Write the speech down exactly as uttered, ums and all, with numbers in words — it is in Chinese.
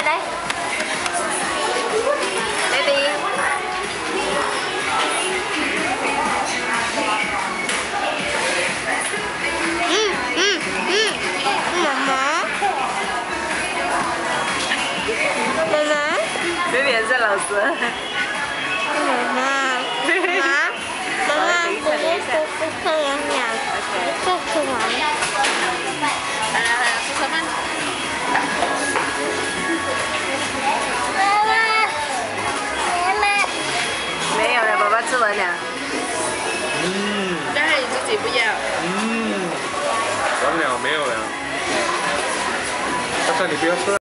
来。Ready。嗯嗯嗯，妈妈。妈妈。这边是老师。妈妈。妈妈。妈妈，我我看两眼，这是完。来来来，吃什么？妈妈，妈妈。没有了，爸爸吃完了。嗯。但是你自己不要。嗯。完了，没有了。他说你不要吃。